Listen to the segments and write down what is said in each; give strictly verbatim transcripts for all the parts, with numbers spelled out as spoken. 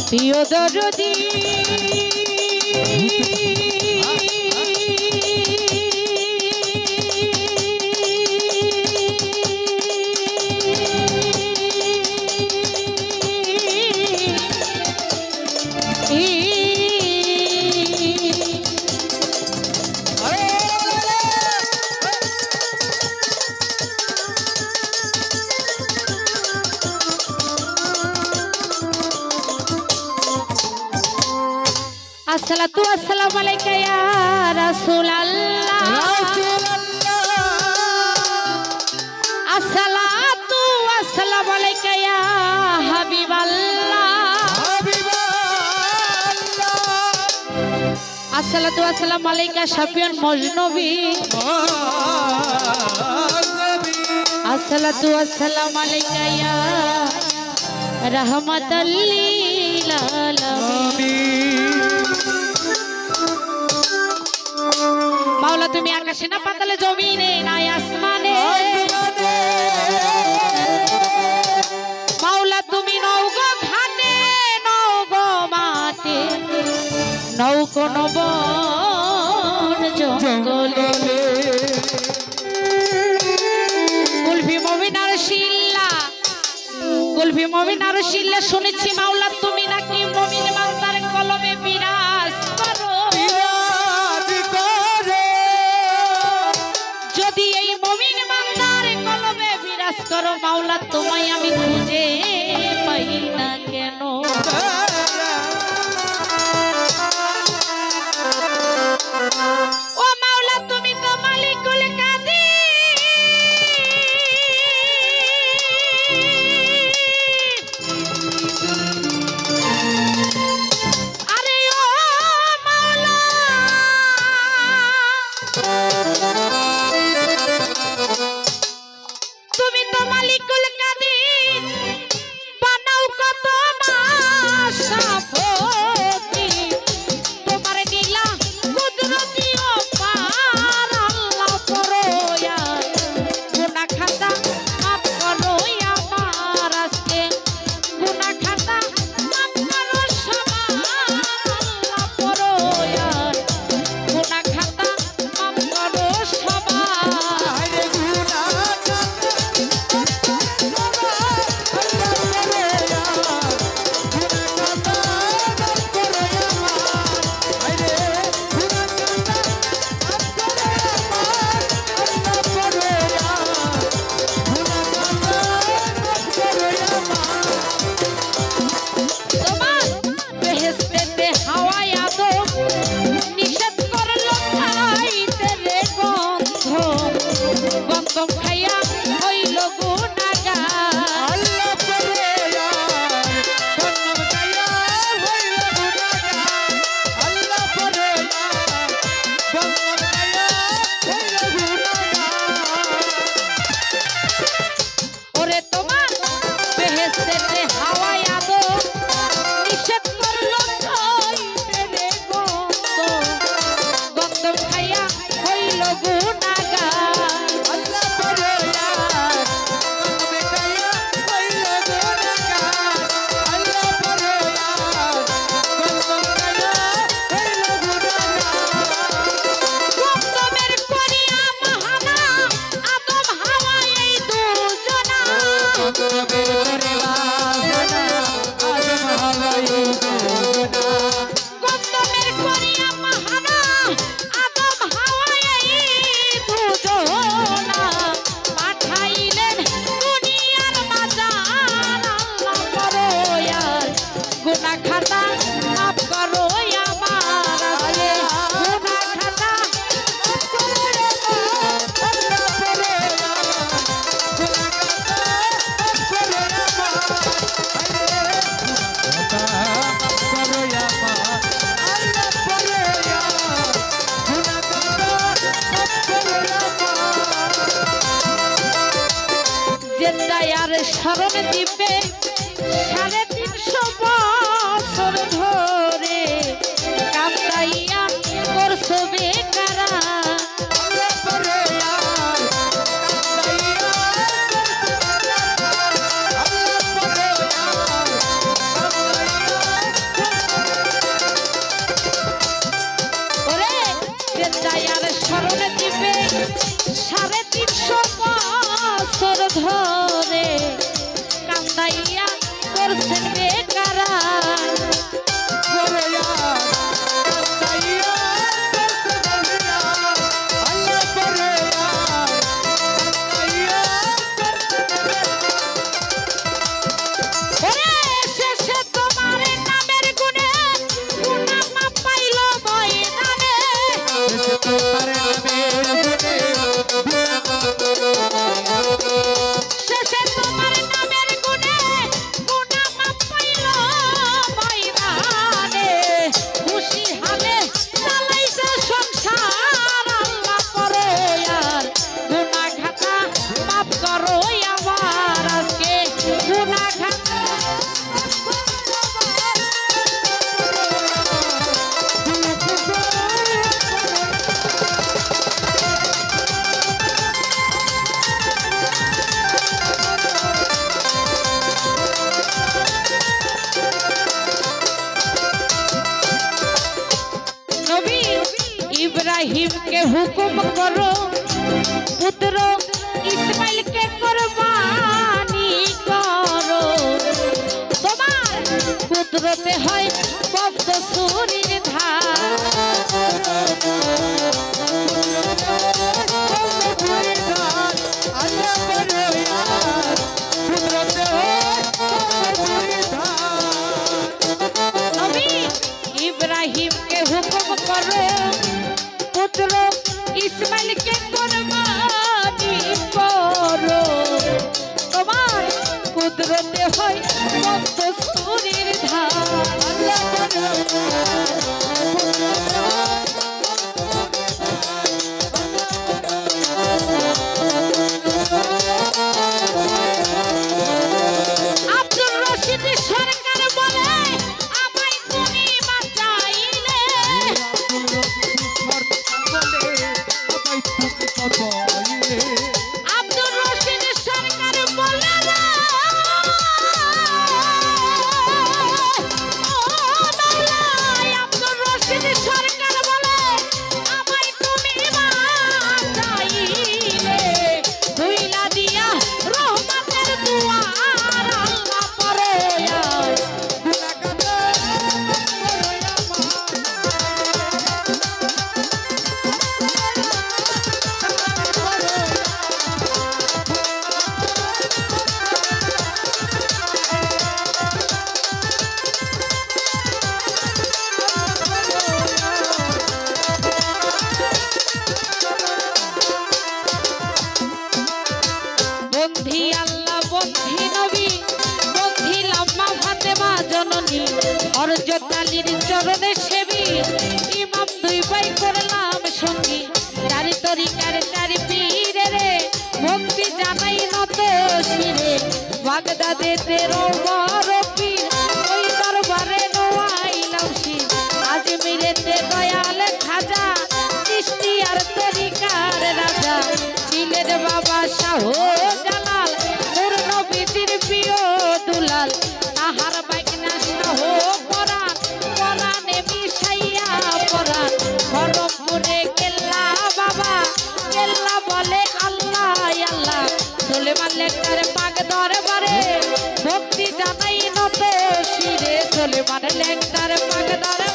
প্রিয় দরদি अस्सलातु अस्सलामु अलैका या रसूल अल्लाह अस्सलातु अस्सलामु अलैका या हबीब अल्लाह अस्सलातु अस्सलामु अलैका शफीउल मुजनबी अस्सलातु अस्सलामु अलैका या रहमतल लिल आलामीन। माওলা তুমি আকাশে না পাতালে জমিনে নাই আসমানে মাওলা তুমি নও গো ঘাটে নও গো মাঠে নও কোন বন জঙ্গলে কুলফি মুমিনার শিল্লা কুলফি মুমিনার শিল্লা শুনেছি মাওলা তুমি নাকি মুমিন বান্দার কলবে বিরাজ করো करो माওলা তোমায় আমি খুঁজে পাই না কেন ও মাওলা তুমি তো মালিকুল কাদির আরে ও মাওলা তুমি তো মালিকুল কাদির বানাও কত মাশাফতি তোমার নীলা কুদরতি ও পার আল্লাহ পরোয়া গুনাহ খাতা মাফ করো আমার আজকে গুনাহ খাতা মাফ করো সবার আল্লাহ পরোয়া গুনাহ খাতা মাফ করো সবার শরণ দিবে সাড়ে তিনশো বছর ধরে কামড়াইয়া করছো বেকারা করেন বেকারা इब्राहिम के हुक्म करो पुत्र इस्माइल के कुर्बानी करो तुम्हार पुत्रते है पद्म सूरीर धार इब्राहिम के हुक्म करो पुत्र इस्माइल के कुर्बानी करो तुम्हार कुदरते है पद्म सूरीर धार আব্দুর রশিদ সরকার বলে আমায় তুমি বাঁচাইলে আব্দুর রশিদ সরকার বলে না আব্দুর রশিদ সরকার বলে আমায় তুমি বাঁচাইলে দুইলা দিয়া রহমতের দুয়ার আল্লাহ পরে বন্ধি আল্লাহ বন্ধি নবী বন্ধি লাম্মা ফাতেমা জননী হযরত আলীর চরণে সেবী ইমাম দুই ভাই করলাম সঙ্গী চারি তরিকার চারি পীরে রে ভক্তি জানাই নত শিরে বাগদাদেতে রওবর পীর ওই দরবারে নোয়াইলাম শির আজমিরেতে দয়াল খাজা চিশতিয়ার তরিকার রাজা দিলের বাবা শাহ জালাল নূর নবীজির প্রিয় দুলাল তাহার বাইকনা শাহ পরাণ পরাণে মিশাইয়া পরাণ বরমপুরে কেল্লা বাবা কেল্লা বলে আল্লাহ আল্লাহ সুলেমান লেখার পাক দরবারে ভক্তি জানাই নত শিরে সুলেমান লেখার পাক দরবারে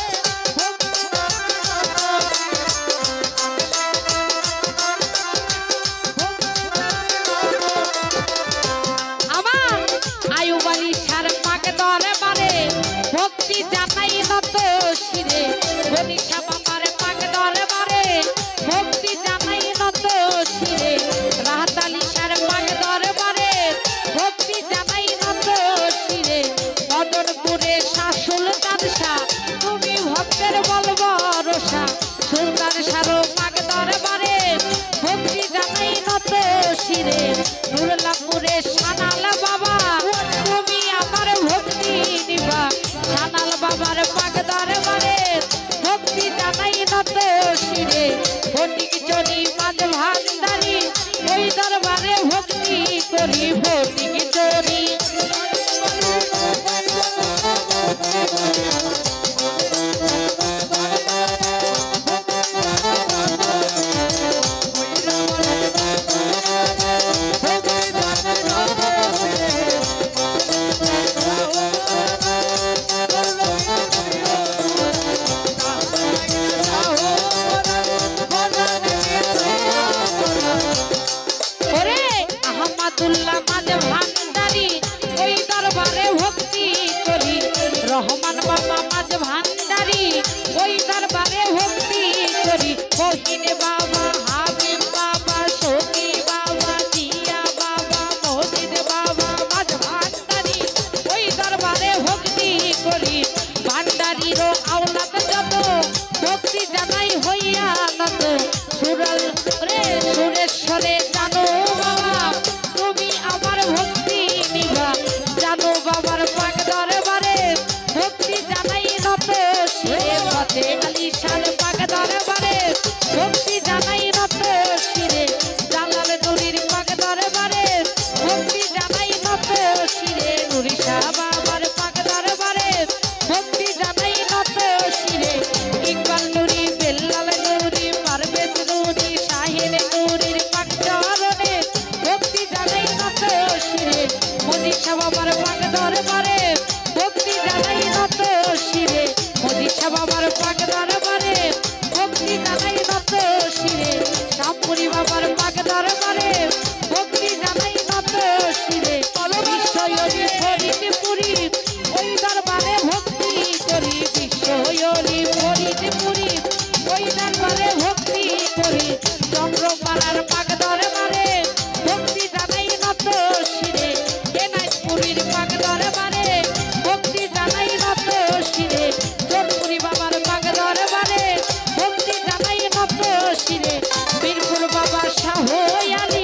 ভক্তি জানাই নত শিরে গনিশা বাবার পাক দরবারে ভক্তি জানাই নত শিরে রাহাত আলী শাহর পাক দরবারে ভক্তি জানাই নত শিরে মদনপুরে শাহ সুলতান শাহ তুমি ভক্তের বল ভরসা সুলতান শাহর পাক দরবারে ভক্তি জানাই নত শিরে নুরুল্লাহপুরে শানাল বাবা তুমি আমার ভক্তি দরবারে ভক্তি করি রহমান বাবা মাঝ ভান্ডারি ওই দরবারে ভক্তি করি মহিন বাবা হাবিব বাবা সখী বাবা জিয়া বাবা মসজিদ বাবা মাঝ ভান্ডারি ওই দরবারে ভক্তি করি ভান্ডারিরও আওলাদ যত ভক্তি জানাই হইয়া নত সুরল রে সুরেশ্বরে জানো বাবা তুমি আমার ভক্তি নিবা জানো বাবার পাক দরবারে ভক্তি জানাই নত শিরে পথে আলিশান পাক দরবারে ভক্তি জানাই নত শিরে জালাল নুরির পাক দরবারে ভক্তি জানাই নত শিরে নুরি শাহ বাবার পাক দরবারে ভক্তি জানাই নত শিরে ইকবাল নুরি বেল্লাল নুরি পারভেজ নুরি শাহিন নুরির পাক চরণে ভক্তি জানাই নত শিরে মোদি শাহ বাবার পাক দরবারে ভক্তি জানাই নত শিরে মোদি শাহ বাবার পাক দরবারে ভক্তি জানাই নত শিরে শামপুরি বাবার পাক দরবারে ভক্তি জানাই নত শিরে বিশ্বয়রি ফরিদপুরি ওই দরবারে ভক্তি করি বিশ্বয়রি ফরিদপুরি ওই দরবারে ভক্তি করি চন্দ্রপাড়ার পাক দরবারে ভক্তি জানাই নত শিরে এনাইপুরীর পাক দরবারে ভক্তি জানাই নত শিরে চোরপুরি বাবার পাক দরবারে ভক্তি জানাই নত শিরে বীরপুর বাবা শাহ আলী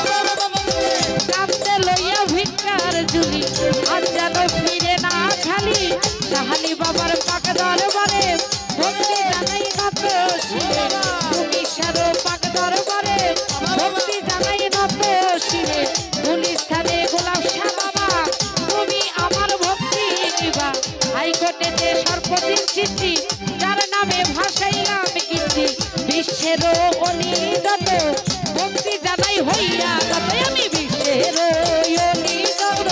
কাঁদতে লইয়া ভিক্ষার ঝুলি আর যেন ফিরে না খালি শাহালি বাবার পাক দরবারে ভক্তি জানাই নত শিরে তুমি সারো পাক দরবারে ভক্তি জানাই নত শিরে গুলিস্তানে গোলাপ শাহ বাবা তুমি আমার ভক্তি নিবা হাইকোর্টেতে সর্বদিন চিঠি যার নামে ভাসাইলাম কীর্তি বিশ্বেরও অলি যত ভক্তি জানাই হইয়া যত আমি বিশ্বের অলি যত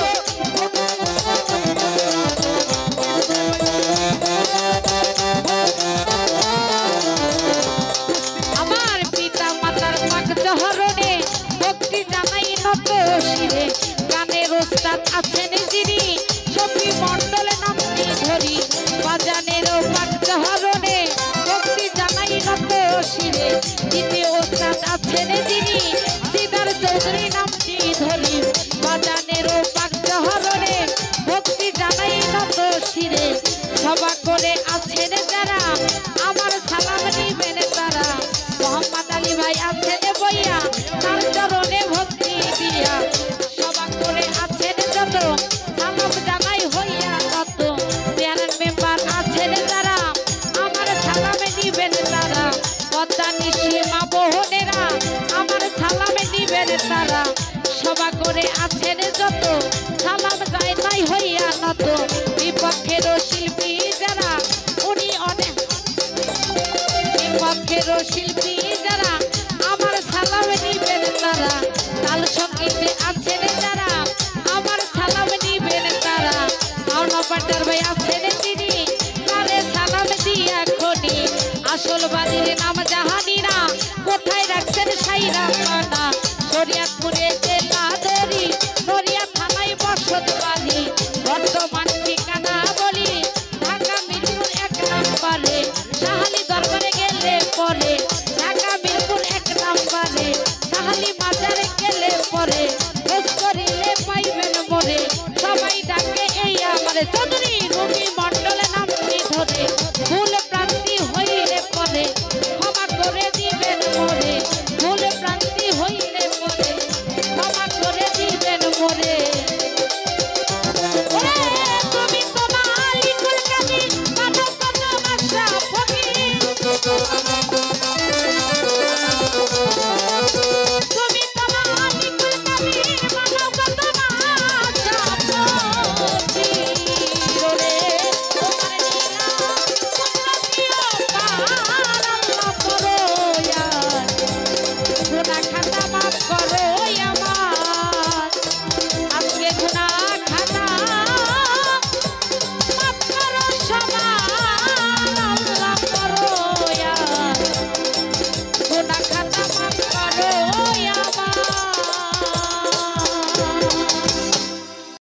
আমার পিতা মাতার পাক চরণে ভক্তি জানাই নত শিরে গানের ওস্তাদ আছেন যিনি সখী মণ্ডল নামটি ধরি বাজানেরও পাক চরণে ভক্তি জানাই নত শিরে দ্বিতীয় ওস্তাদ আছেন যিনি দিদার চৌধুরী নামটি ধরি বাজানেরও পাক চরণে ভক্তি জানাই নত শিরে সভা করে আছেন যারা আমার সালাম নিবেন তারা মোহাম্মদ আলী ভাই আছেন বইয়া তার চরণে ভক্তি দিয়া সভা করে আছেন যত সালাম জানাই হইয়া তত চেয়ারম্যান মেম্বার আছেন যারা আমার সালাম নিবেন তারা পদ্মা নিশি মা বোনেরা আমার সালাম নিবেন তারা সভা করে আছেন যত সালাম যায় নাই হইয়া নত বিপক্ষের শিল্পী যারা উনি অনেক বিপক্ষের শিল্পী যারা আমার সালাম নিবেন তারা তাল সঙ্গীতে আছেন যারা আমার সালাম নিবেন তারা পাটার ভাই আছেন তিনি তারে সালাম দিয়া খনি আসল বাড়ির নাম জাহানিরা কোথায় রাখছেন সাইরা পানা শরিয়াতপুরে জেলা দরি নড়িয়া থানায় বসত বাড়ি বর্তমান ঠিকানা বলি ঢাকা মিরপুর এক নম্বরে সাহালি দরবারে গেলে পরে ঢাকা মিরপুর এক নম্বরে সাহালি মাজারে গেলে পরে খোঁজ করিলে পাইবেন মরে সবাই ডাকে এই আমারে চৌধুরী